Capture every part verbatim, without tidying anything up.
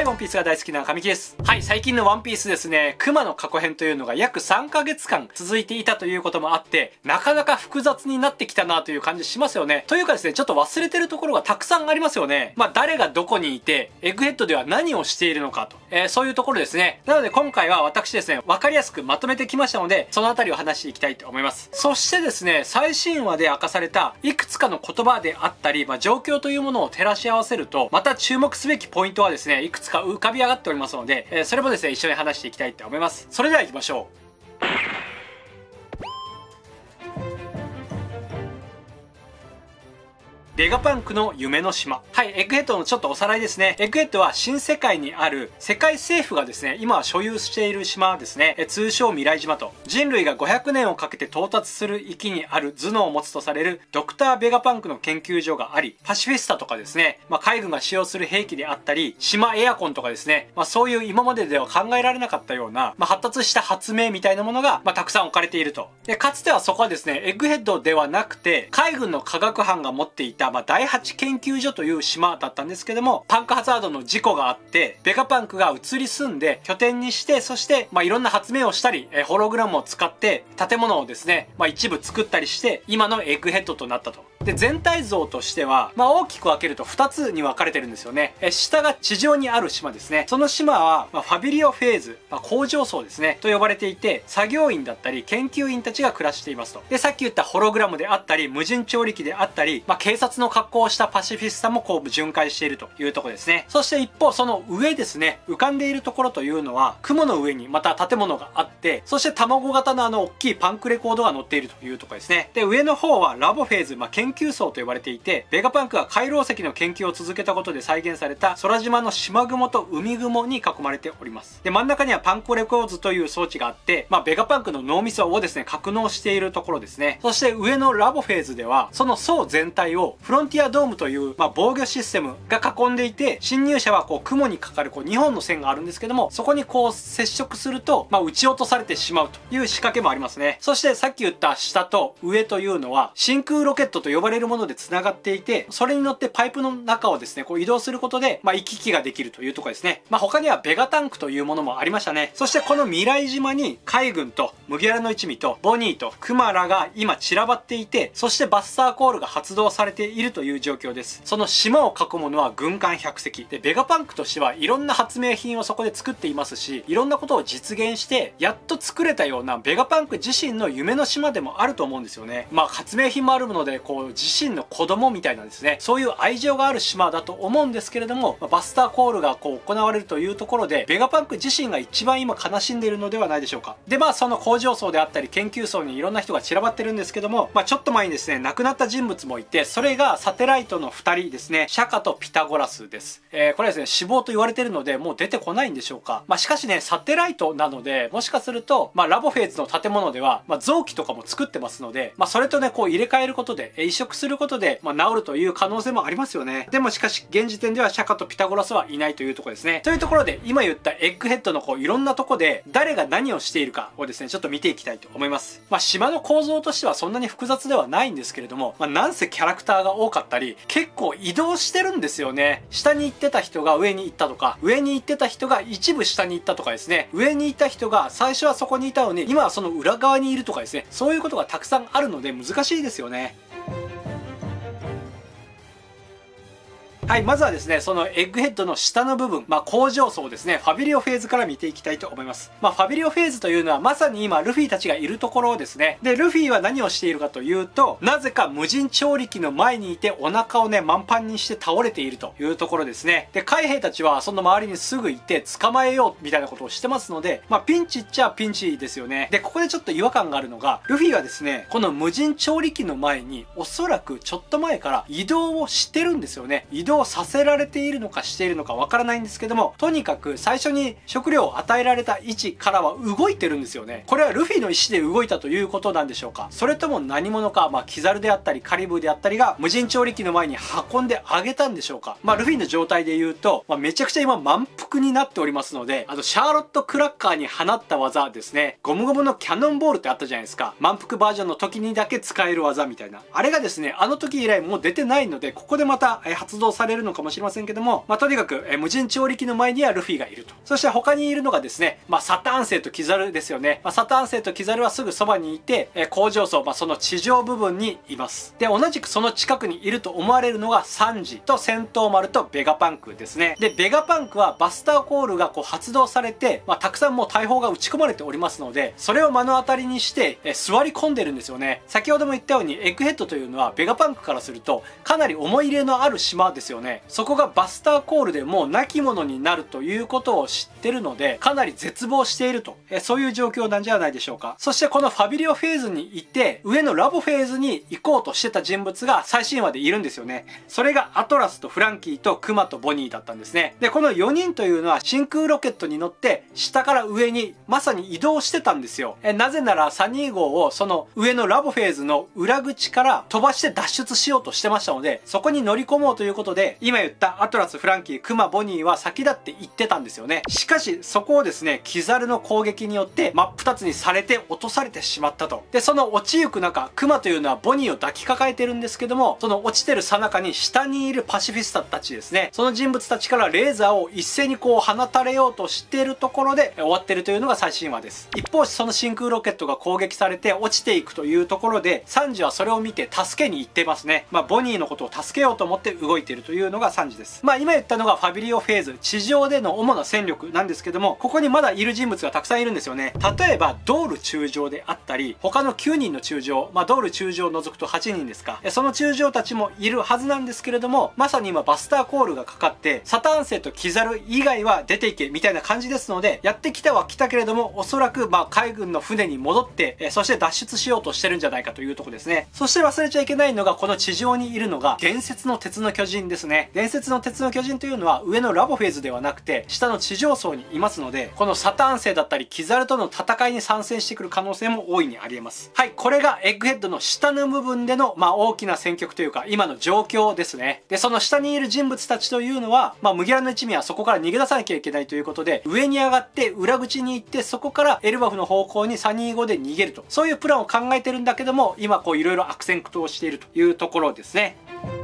い、ワンピースが大好きな神木です。はい、最近のワンピースですね、クマの過去編というのが約さんかげつかん続いていたということもあって、なかなか複雑になってきたなという感じしますよね。というかですね、ちょっと忘れてるところがたくさんありますよね。まあ、誰がどこにいて、エッグヘッドでは何をしているのかと、えー、そういうところですね。なので今回は私ですね、わかりやすくまとめてきましたので、そのあたりを話していきたいと思います。そしてですね、最新話で明かされたいくつかの言葉であったり、まあ、状況というものを照らし合わせると、また注目すべきポイントはですね、いくつか浮かび上がっておりますので、えー、それもですね、一緒に話していきたいと思います。それでは行きましょう。ベガパンクの夢の島。はい、エッグヘッドのちょっとおさらいですね。エッグヘッドは新世界にある世界政府がですね、今は所有している島ですね。え通称未来島と、人類がごひゃくねんをかけて到達する域にある頭脳を持つとされるドクター・ベガパンクの研究所があり、パシフィスタとかですね、まあ、海軍が使用する兵器であったり、島エアコンとかですね、まあ、そういう今まででは考えられなかったような、まあ、発達した発明みたいなものが、まあ、たくさん置かれていると。で、かつてはそこはですね、エッグヘッドではなくて、海軍の科学班が持っていた、まあ、第八研究所という島だったんですけども、パンクハザードの事故があって、ベガパンクが移り住んで拠点にして、そして、まあ、いろんな発明をしたり、えホログラムを使って建物をですね、まあ、一部作ったりして、今のエッグヘッドとなったと。で、全体像としては、まあ、大きく分けるとふたつに分かれてるんですよね。え下が地上にある島ですね。その島は、まあ、ファビリオフェーズ、まあ、工場層ですね、と呼ばれていて、作業員だったり、研究員たちが暮らしていますと。で、さっき言ったホログラムであったり、無人調理器であったり、まあ、警察の格好をしたパシフィスタもこう巡回しているというところですね。そして一方、その上ですね、浮かんでいるところというのは、雲の上にまた建物があって、そして卵型のあの大きいパンクレコードが乗っているというところですね。で、上の方はラボフェーズ、まあ、研究層と呼ばれていて、ベガパンクが回廊石の研究を続けたことで再現された空島の島雲と海雲に囲まれております。で、真ん中にはパンクレコーズという装置があって、まあ、ベガパンクの脳みそをですね、格納しているところですね。そして上のラボフェーズでは、その層全体をフロンティアドームという、まあ、防御システムが囲んでいて、侵入者はこう雲にかかるこうにほんの線があるんですけども、そこにこう接触すると、まあ、撃ち落とされてしまうという仕掛けもありますね。そしてさっき言った下と上というのは、真空ロケットと呼ばれるもので繋がっていて、それに乗ってパイプの中をですね、こう移動することで、まあ、行き来ができるというところですね。まあ、他にはベガタンクというものもありましたね。そしてこの未来島に海軍と麦わらの一味とボニーとクマラが今散らばっていて、そしてバスターコールが発動されているという状況です。その島を囲むのは軍艦ひゃくせきで、ベガパンクとしてはいろんな発明品をそこで作っていますし、いろんなことを実現してやっと作れたようなベガパンク自身の夢の島でもあると思うんですよね。まあ、発明品もあるので、こう自身の子供みたいなですね、そういう愛情がある島だと思うんですけれども、バスターコールがこう行われるというところで、ベガパンク自身が一番今悲しんでいるのではないでしょうか。で、まあ、その工場層であったり研究層にいろんな人が散らばってるんですけども、まあ、ちょっと前にですね、亡くなった人物もいて、それがサテライトのふたりですね、シャカとピタゴラスです。えー、これはですね、死亡と言われてるので、もう出てこないんでしょうか。まあ、しかしね、サテライトなので、もしかすると、まあ、ラボフェーズの建物では、まあ、臓器とかも作ってますので、まあ、それとね、こう入れ替えることで、移植することで、まあ、治るという可能性もありますよね。でもしかし、現時点ではシャカとピタゴラスはいないというところですね。というところで、今言ったエッグヘッドのこう、いろんなとこで、誰が何をしているかをですね、ちょっと見ていきたいと思います。まあ、島の構造としてはそんなに複雑ではないんですけれども、まあ、なんせキャラクターが多かったり、結構移動してるんですよね。下に行ってた人が上に行ったとか、上に行ってた人が一部下に行ったとかですね、上にいた人が最初はそこにいたのに、今はその裏側にいるとかですね、そういうことがたくさんあるので難しいですよね。はい、まずはですね、そのエッグヘッドの下の部分、まあ、工場層ですね、ファビリオフェーズから見ていきたいと思います。まあ、ファビリオフェーズというのは、まさに今、ルフィたちがいるところですね。で、ルフィは何をしているかというと、なぜか無人調理器の前にいて、お腹をね、満帆にして倒れているというところですね。で、海兵たちは、その周りにすぐいて、捕まえよう、みたいなことをしてますので、まあ、ピンチっちゃピンチですよね。で、ここでちょっと違和感があるのが、ルフィはですね、この無人調理器の前に、おそらくちょっと前から移動をしてるんですよね。移動させられているのかしているのかわからないんですけども、とにかく最初に食料を与えられた位置からは動いてるんですよね。これはルフィの意思で動いたということなんでしょうか。それとも何者か、まあ、キザルであったりカリブーであったりが無人調理器の前に運んであげたんでしょうか。まあ、ルフィの状態で言うと、まあ、めちゃくちゃ今満腹になっておりますので、あのシャーロット・クラッカーに放った技ですね、ゴムゴムのキャノンボールってあったじゃないですか。満腹バージョンの時にだけ使える技みたいな、あれがですね、あの時以来もう出てないので、ここでまた発動さされるのかもしれませんけども、まあ、とにかく、え無人調理器の前にはルフィがいると。そして他にいるのがですね、まあ、サターン星とキザルですよね。まあ、サターン星とキザルはすぐそばにいて、え工場層、まあ、その地上部分にいます。で、同じくその近くにいると思われるのがサンジと戦闘丸とベガパンクですね。で、ベガパンクはバスターコールがこう発動されて、まあ、たくさんもう大砲が撃ち込まれておりますので、それを目の当たりにして、え座り込んでるんですよね。先ほども言ったように、エッグヘッドというのはベガパンクからすると、かなり思い入れのある島ですよね。そこがバスターコールでもう亡き者になるということを知ってるので、かなり絶望していると、えそういう状況なんじゃないでしょうか。そしてこのファビリオフェーズにいて、上のラボフェーズに行こうとしてた人物が最新話でいるんですよね。それがアトラスとフランキーとクマとボニーだったんですね。で、このよにんというのは真空ロケットに乗って下から上にまさに移動してたんですよ。えなぜならサニー号をその上のラボフェーズの裏口から飛ばして脱出しようとしてましたので、そこに乗り込もうということで、今言ったアトラス、フランキー、クマ、ボニーは先立って行ってたんですよね。しかしそこをですね、キザルの攻撃によって真っ二つにされて落とされてしまったと。で、その落ちゆく中、クマというのはボニーを抱きかかえてるんですけども、その落ちてる最中に下にいるパシフィスタたちですね、その人物たちからレーザーを一斉にこう放たれようとしているところで終わってるというのが最新話です。一方、その真空ロケットが攻撃されて落ちていくというところで、サンジはそれを見て助けに行ってますね。まあ、ボニーのことを助けようと思って動いているというのがサンジです。まあ、今言ったのがファビリオフェーズ、地上での主な戦力なんですけども、ここにまだいる人物がたくさんいるんですよね。例えば、ドール中将であったり、他のきゅうにんの中将、まあ、ドール中将を除くとはちにんですか。その中将たちもいるはずなんですけれども、まさに今バスターコールがかかって、サターン星とキザル以外は出ていけみたいな感じですので、やってきたは来たけれども、おそらくまあ海軍の船に戻って、えそして脱出しようとしてるんじゃないかというところですね。そして忘れちゃいけないのが、この地上にいるのが伝説の鉄の巨人ですね。伝説の鉄の巨人というのは上のラボフェーズではなくて、下の地上層にいますので、このサターン星だったりキザルとの戦いに参戦してくる可能性も大いにありえます。はい、これがエッグヘッドの下の部分でのまあ大きな戦局というか、今の状況ですね。で、その下にいる人物たちというのは、まあ麦わらの一味はそこから逃げ出さなきゃいけないということで、上に上がって裏口に行って、そこからエルバフの方向にサニー号で逃げると、そういうプランを考えてるんだけども、今こういろいろ悪戦苦闘しているというところですね。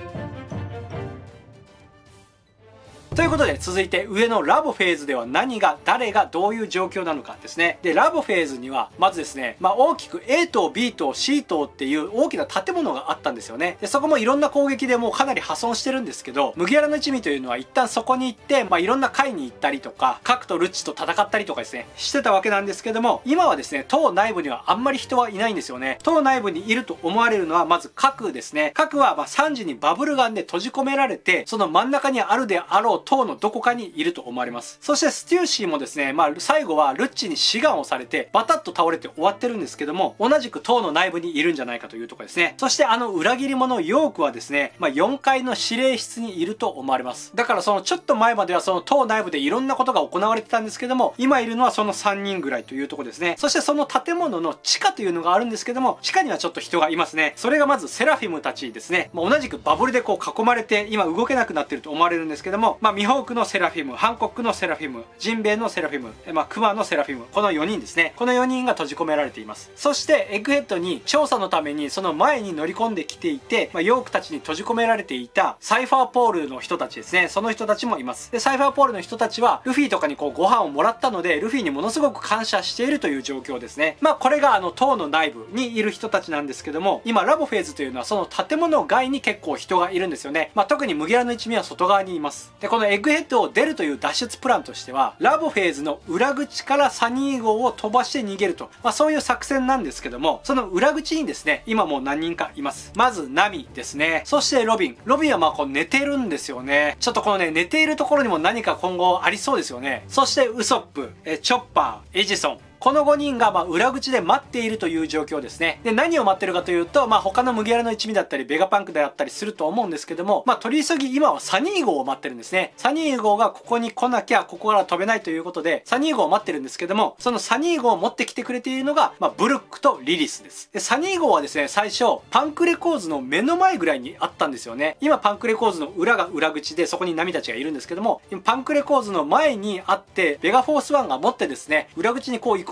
ということで、続いて上のラボフェーズでは何が、誰がどういう状況なのかですね。で、ラボフェーズには、まずですね、まあ大きく A 棟、B 棟、C 棟っていう大きな建物があったんですよね。で、そこもいろんな攻撃でもうかなり破損してるんですけど、麦わらの一味というのは一旦そこに行って、まあいろんな会に行ったりとか、核とルッチと戦ったりとかですね、してたわけなんですけども、今はですね、塔内部にはあんまり人はいないんですよね。塔内部にいると思われるのは、まず核ですね。核はまあさんじにバブルガンで閉じ込められて、その真ん中にあるであろう塔のどこかにいると思われます。そしてステューシーもですね、まあ最後はルッチに志願をされてバタッと倒れて終わってるんですけども、同じく塔の内部にいるんじゃないかというところですね。そしてあの裏切り者ヨークはですね、まあよんかいの指令室にいると思われます。だからそのちょっと前まではその塔内部でいろんなことが行われてたんですけども、今いるのはそのさんにんぐらいというところですね。そしてその建物の地下というのがあるんですけども、地下にはちょっと人がいますね。それがまずセラフィムたちですね。まあ、同じくバブルでこう囲まれて今動けなくなってると思われるんですけども、まあミホークのセラフィム、ハンコックのセラフィム、ジンベエのセラフィム、えまあ、クマのセラフィム、このよにんですね。このよにんが閉じ込められています。そしてエッグヘッドに調査のためにその前に乗り込んできていて、まあ、ヨークたちに閉じ込められていたサイファーポールの人たちですね。その人たちもいます。で、サイファーポールの人たちはルフィとかにこうご飯をもらったので、ルフィにものすごく感謝しているという状況ですね。まあこれがあの塔の内部にいる人たちなんですけども、今ラボフェーズというのはその建物外に結構人がいるんですよね。まあ特に麦わらの一味は外側にいます。で、このエッグヘッドを出るという脱出プランとしては、ラボフェーズの裏口からサニー号を飛ばして逃げると、まあそういう作戦なんですけども、その裏口にですね、今もう何人かいます。まずナミですね。そしてロビン。ロビンはまあこう寝てるんですよね。ちょっとこのね、寝ているところにも何か今後ありそうですよね。そしてウソップ、えチョッパー、エジソン。このごにんがまあ裏口で待っているという状況ですね。で、何を待ってるかというと、まあ他の麦わらの一味だったり、ベガパンクであったりすると思うんですけども、まあ取り急ぎ今はサニー号を待ってるんですね。サニー号がここに来なきゃ、ここから飛べないということで、サニー号を待ってるんですけども、そのサニー号を持ってきてくれているのが、まあブルックとリリスです。で、サニー号はですね、最初、パンクレコーズの目の前ぐらいにあったんですよね。今パンクレコーズの裏が裏口で、そこにナミたちがいるんですけども、今パンクレコーズの前にあって、ベガフォースワンが持ってですね、裏口にこう行こ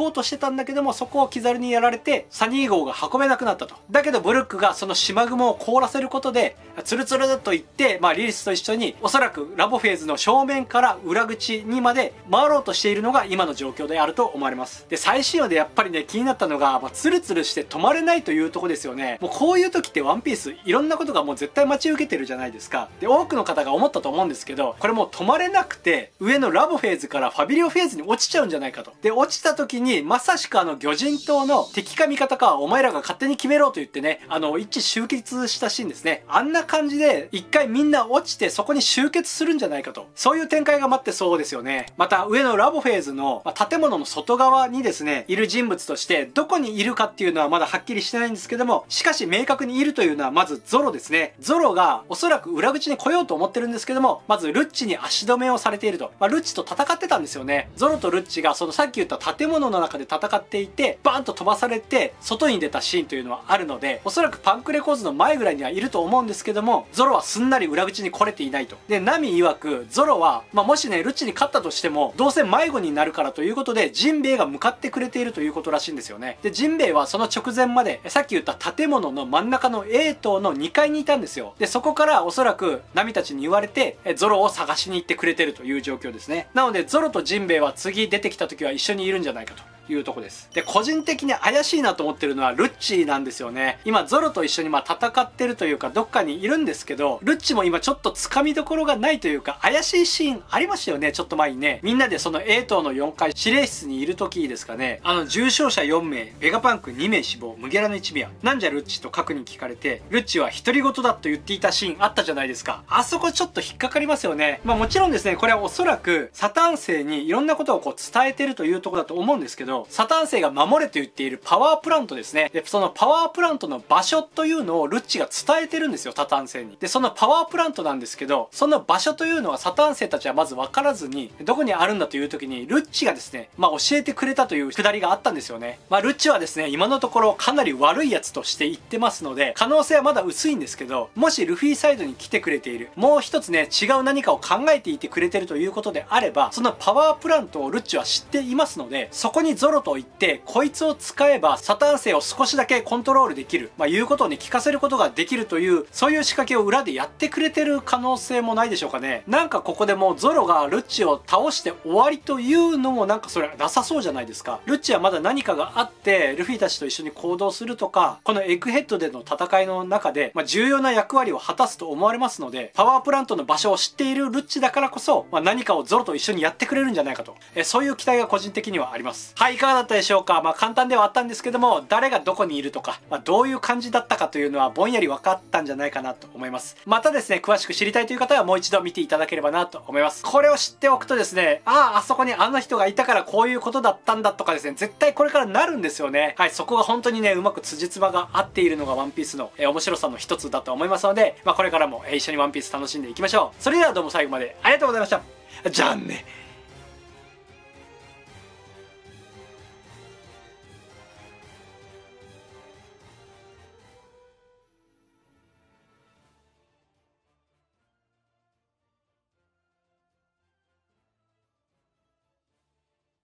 こうとしてたんだけども、そこをキザルにやられてサニー号が運べなくなったと。だけどブルックがその島雲を凍らせることでツルツルといって、まあ、リリスと一緒におそらくラボフェーズの正面から裏口にまで回ろうとしているのが今の状況であると思われます。で、最新話でやっぱりね気になったのが、まあ、ツルツルして止まれないというとこですよね。もうこういう時ってワンピースいろんなことがもう絶対待ち受けてるじゃないですか。で、多くの方が思ったと思うんですけど、これもう止まれなくて上のラボフェーズからファビリオフェーズに落ちちゃうんじゃないかと。で、落ちた時にまさしくあの魚人島の敵か味方かはお前らが勝手に決めろと言ってね、あの一致集結したシーンですね。あんな感じで一回みんな落ちてそこに集結するんじゃないかと、そういう展開が待ってそうですよね。また上のラボフェーズの、まあ、建物の外側にですねいる人物としてどこにいるかっていうのはまだはっきりしてないんですけども、しかし明確にいるというのはまずゾロですね。ゾロがおそらく裏口に来ようと思ってるんですけども、まずルッチに足止めをされていると。まあ、ルッチと戦ってたんですよね。ゾロとルッチがそのさっき言った建物の中で戦っていてバーンと飛ばされて外に出たシーンというのはあるので、おそらくパンクレコーズの前ぐらいにはいると思うんですけども、ゾロはすんなり裏口に来れていないと。で、ナミ曰くゾロは、まあ、もしねルッチに勝ったとしてもどうせ迷子になるからということでジンベエが向かってくれているということらしいんですよね。で、ジンベエはその直前までさっき言った建物の真ん中の エー 棟のにかいにいたんですよ。で、そこからおそらくナミたちに言われてゾロを探しに行ってくれてるという状況ですね。なのでゾロとジンベエは次出てきた時は一緒にいるんじゃないかというとこです。で、個人的に怪しいなと思ってるのはルッチなんですよね。今ゾロと一緒にまあ戦ってるというかどっかにいるんですけど、ルッチも今ちょっとつかみどころがないというか怪しいシーンありましたよね。ちょっと前にね、みんなでその エー 棟のよんかい指令室にいる時ですかね、あの重傷者よんめい、ベガパンクにめい死亡、ムゲラのいちびやなんじゃルッチと核に聞かれて、ルッチは独り言だと言っていたシーンあったじゃないですか。あそこちょっと引っかかりますよね。まあもちろんですね、これはおそらくサタン星にいろんなことをこう伝えてるというところだと思うんですけど、サタン星が守れと言っているパワープラントですね。で、そのパワープラントの場所というのをルッチが伝えてるんですよ、サタン星に。で、そのパワープラントなんですけど、その場所というのはサタン星たちはまず分からずに、どこにあるんだという時にルッチがですね、まあ教えてくれたというくだりがあったんですよね。まあルッチはですね、今のところかなり悪いやつとして言ってますので、可能性はまだ薄いんですけど、もしルフィサイドに来てくれている、もう一つね、違う何かを考えていてくれてるということであれば、そのパワープラントをルッチは知っていますので、そこにゾロと言って、こいつを使えばサタン星を少しだけコントロールできる、まあいうことをね聞かせることができるという、そういう仕掛けを裏でやってくれてる可能性もないでしょうかね。なんかここでもうゾロがルッチを倒して終わりというのもなんかそれなさそうじゃないですか。ルッチはまだ何かがあってルフィたちと一緒に行動するとか、このエッグヘッドでの戦いの中で、まあ、重要な役割を果たすと思われますので、パワープラントの場所を知っているルッチだからこそ、まあ、何かをゾロと一緒にやってくれるんじゃないかと、えそういう期待が個人的にはあります。はい、いかがだったでしょうか。まあ簡単ではあったんですけども、誰がどこにいるとか、まあ、どういう感じだったかというのはぼんやり分かったんじゃないかなと思います。またですね、詳しく知りたいという方はもう一度見ていただければなと思います。これを知っておくとですね、ああ、あそこにあの人がいたからこういうことだったんだとかですね、絶対これからなるんですよね。はい、そこが本当にね、うまく辻褄が合っているのがワンピースの、えー、面白さの一つだと思いますので、まあ、これからも、えー、一緒にワンピース楽しんでいきましょう。それではどうも最後までありがとうございました。じゃあね。